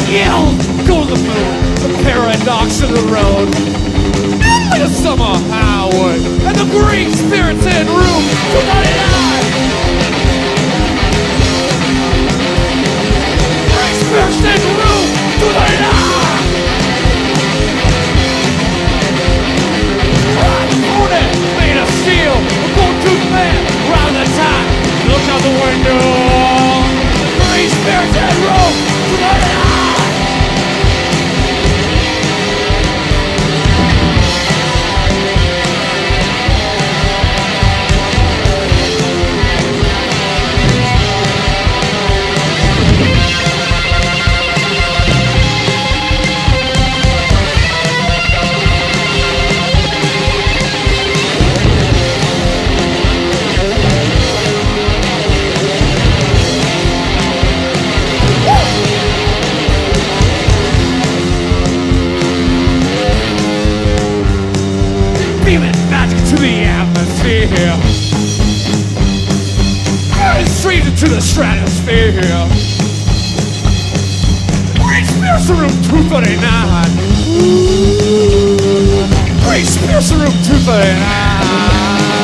Yells, go to the moon, the paradox of the road. Like a summer highway, and the green spirits in room 299. Green spirits in room 299. Made of steel, a gold-tooth man, round the time. Look out the window. Green spirits in room 299. Straight into the stratosphere. Great Spears Room 239. Great Spears Room 239.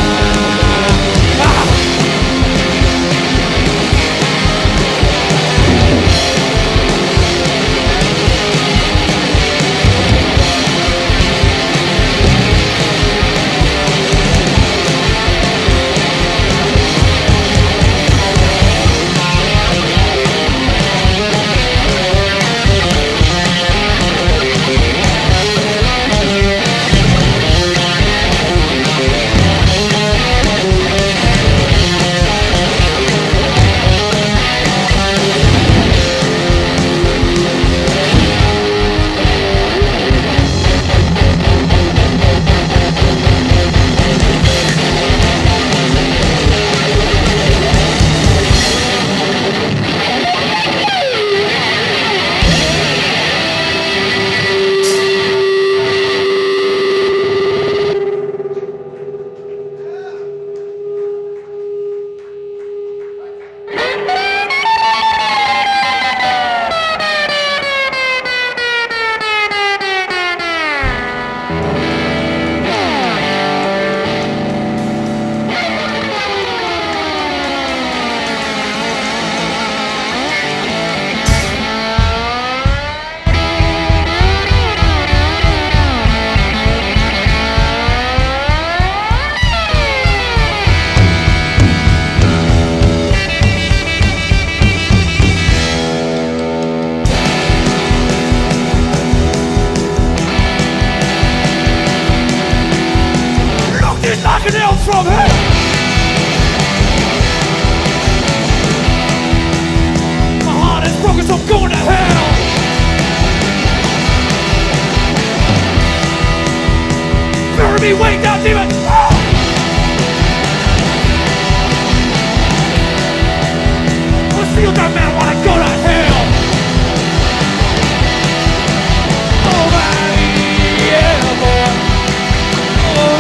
From hell. My heart is broken, so I'm going to hell. Bury me way down, demon. Let's feel that man wanna go to hell. Oh, yeah, boy. Oh,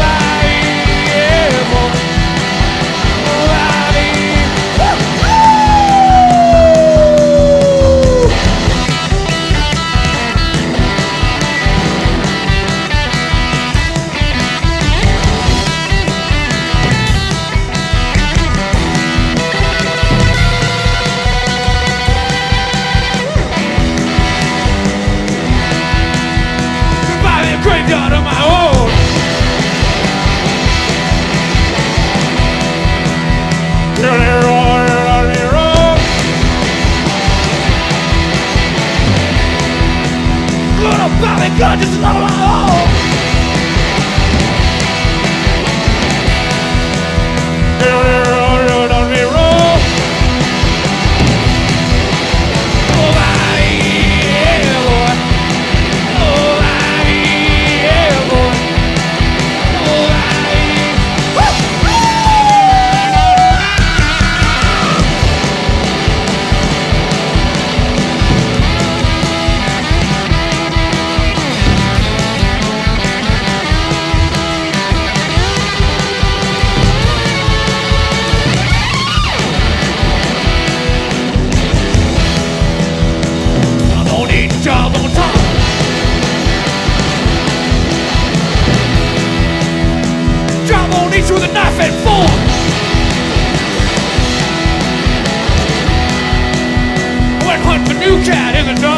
job on top. Drive on each with a knife and fork. Went hunting for new cat in the dark.